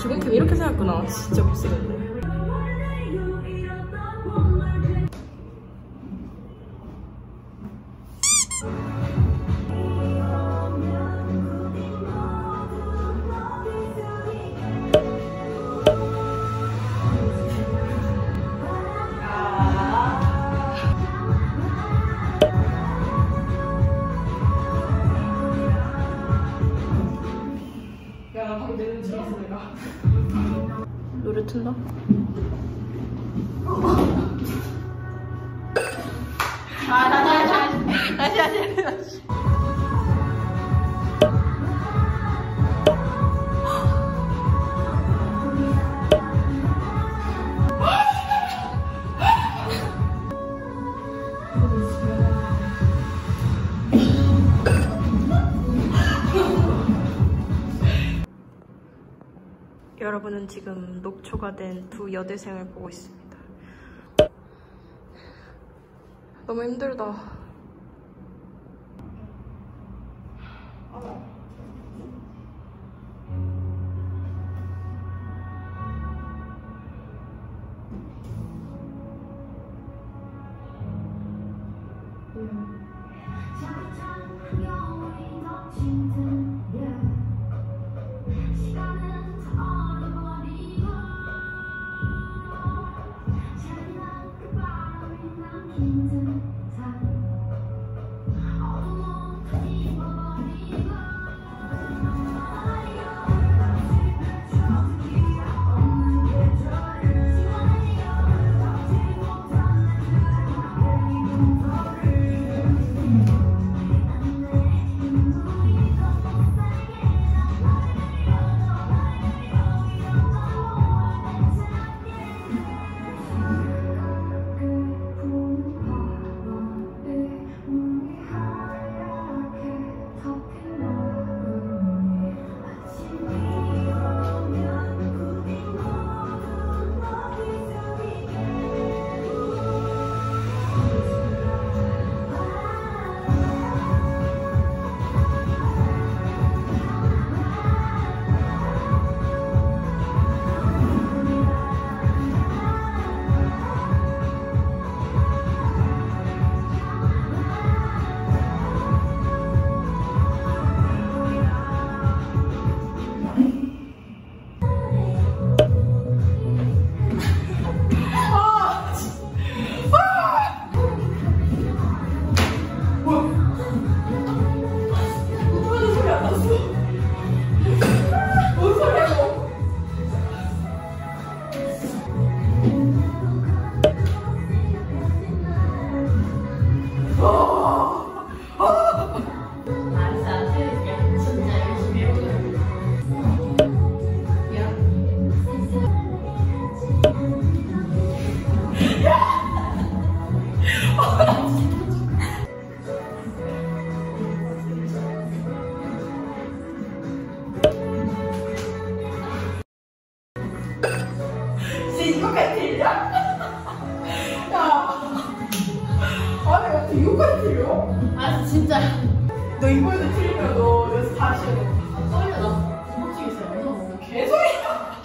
기본캠 이렇게 생겼구나. 진짜 못쓰겠네. 노래 튼다? 다시. 여러분은 지금 녹초가 된 두 여대생을 보고 있습니다. 너무 힘들다. 이거까지 들려? 야, 아니 어떻게 이거까지 들려? 아 진짜 너 이거에서 틀리면 너 여기서 다시 해야 돼. 떨려. 나 구멍증 있어요. 무서워. 개소리야.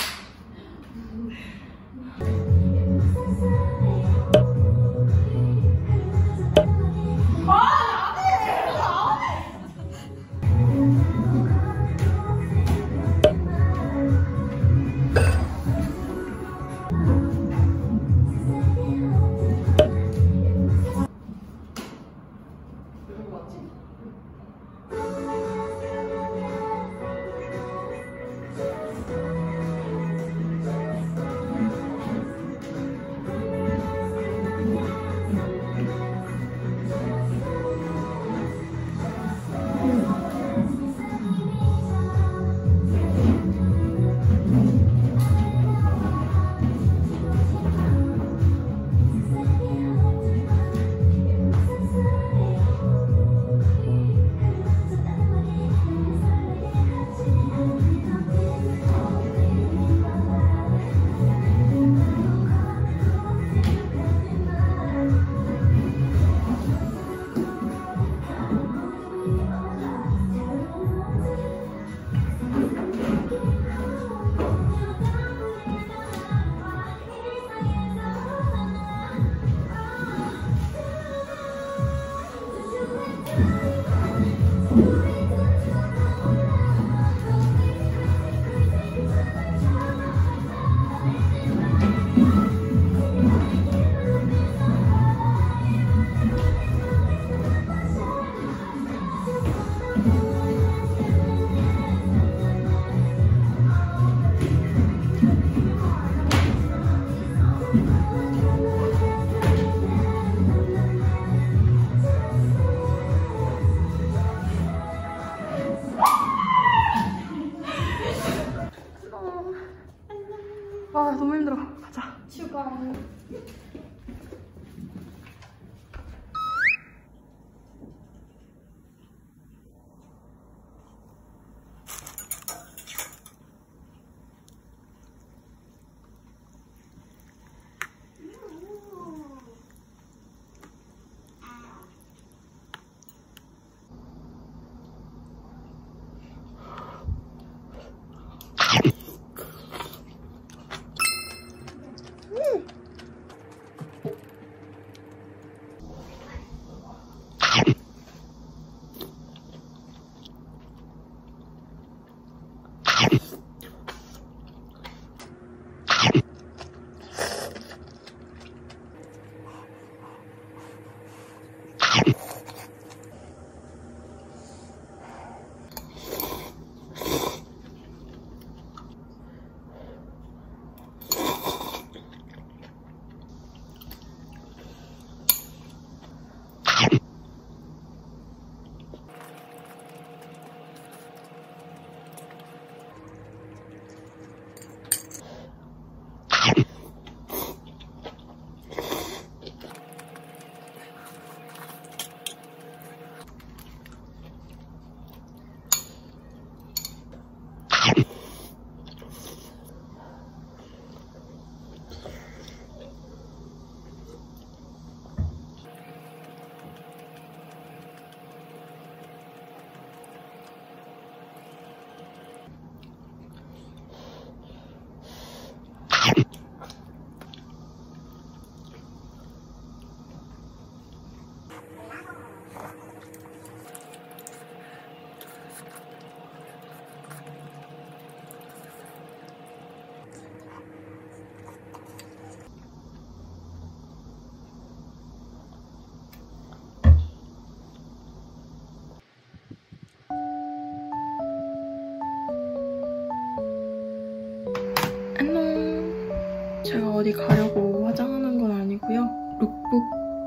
제가 어디 가려고 화장하는 건 아니고요. 룩북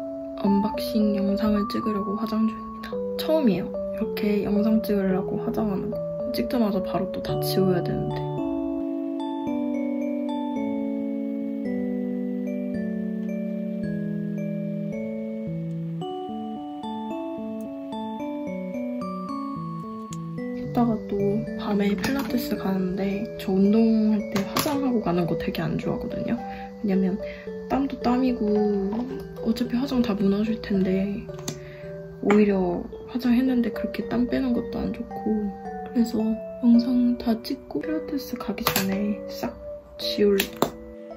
언박싱 영상을 찍으려고 화장 중입니다. 처음이에요. 이렇게 영상 찍으려고 화장하는 거. 찍자마자 바로 또 다 지워야 되는데. 이따가 또 밤에 필라테스 가는데 저 운동할 때 화장하고 가는 거 되게 안 좋아하거든요. 왜냐면 땀도 땀이고 어차피 화장 다 무너질 텐데 오히려 화장했는데 그렇게 땀 빼는 것도 안 좋고 그래서 영상 다 찍고 필라테스 가기 전에 싹 지우려고.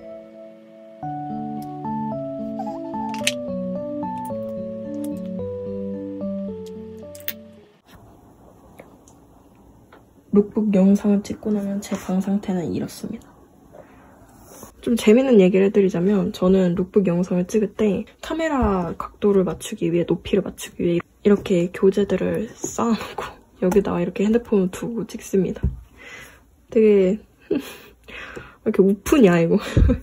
룩북 영상을 찍고 나면 제 방 상태는 이렇습니다. 좀 재밌는 얘기를 해드리자면 저는 룩북 영상을 찍을 때 카메라 각도를 맞추기 위해 높이를 맞추기 위해 이렇게 교재들을 쌓아놓고 여기다가 이렇게 핸드폰을 두고 찍습니다. 되게 왜 이렇게 우프냐 이거.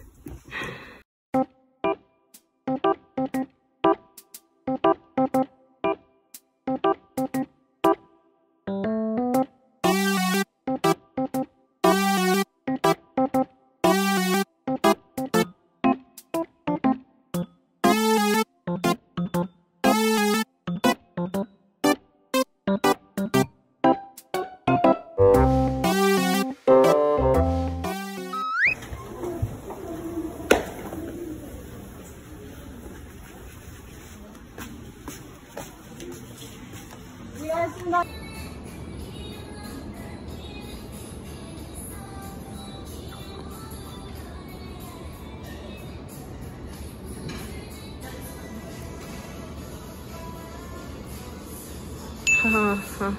하하하.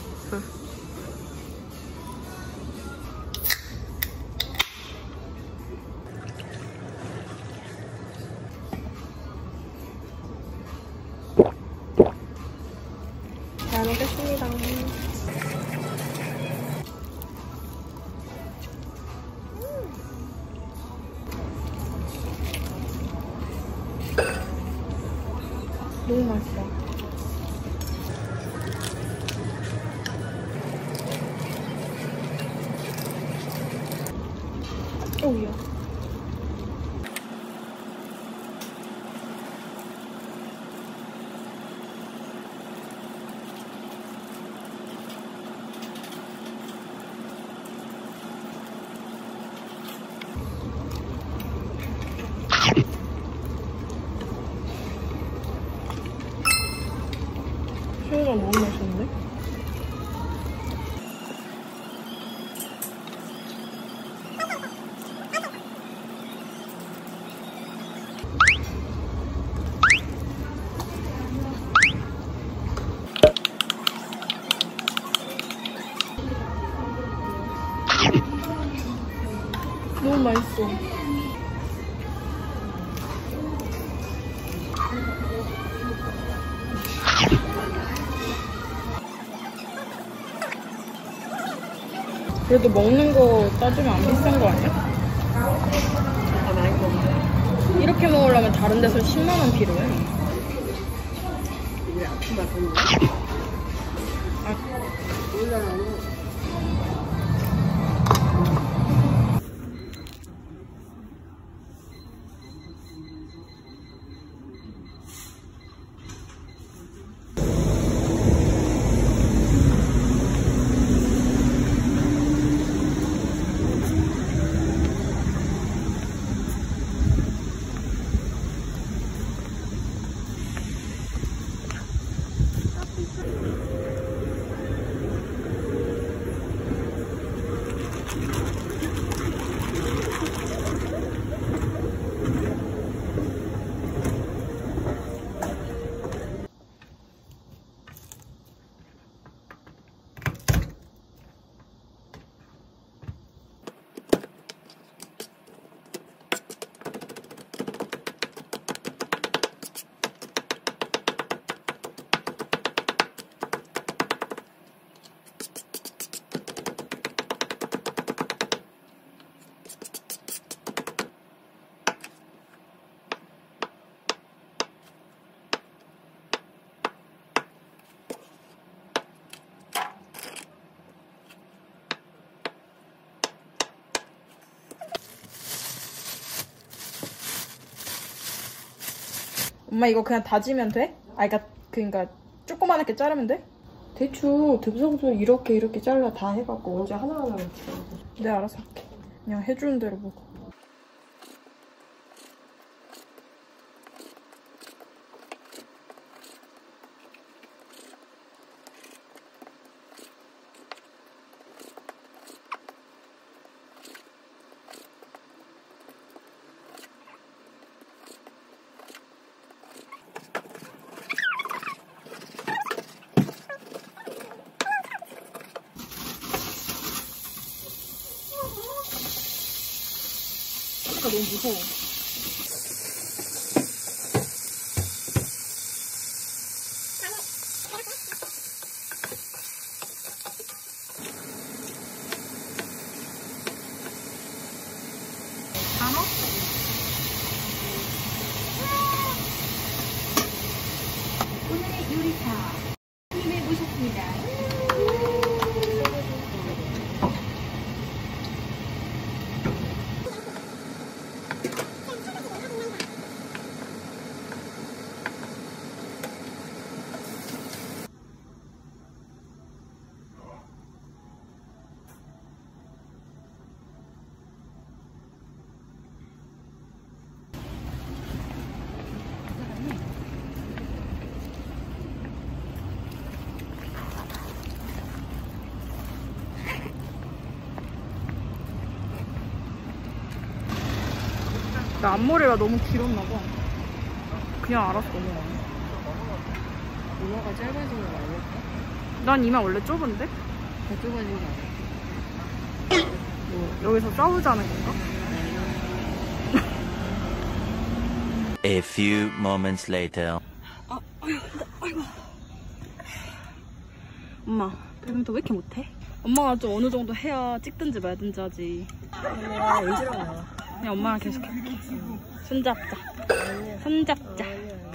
잘 먹겠습니다. 너무 맛있어. 오우야. 새우장 너무 맛있는데? 너무 맛있어. 그래도 먹는 거 따지면 안 비싼 거 아니야? 아, 많이 먹네. 이렇게 먹으려면 다른 데서 10만 원 필요해. 우리 아픈 맛은 아, 몰라요. 엄마 이거 그냥 다지면 돼? 아, 그러니까 조그맣게 자르면 돼? 대충 듬성듬성 이렇게 잘라 다 해갖고 언제 하나하나 먹자. 네, 알아서 할게. 그냥 해주는 대로 먹어. 너무 무서워. 단어? 오늘의 요리사 님을 모셨습니다. 나 앞머리가 너무 길었나봐. 그냥 알아서 넘어가. 이마가 짧아진 거 아닐까? 난 이마 원래 좁은데? 더 좁아진 거 아닐까? 뭐 여기서 싸우자는 건가? A few moments later. 엄마, 배드민턴 왜 이렇게 못해? 엄마가 좀 어느 정도 해야 찍든지 말든지 하지. 아니야, 엔지랑 나와. 그냥 엄마랑 계속 할게. 손잡자. 손잡자.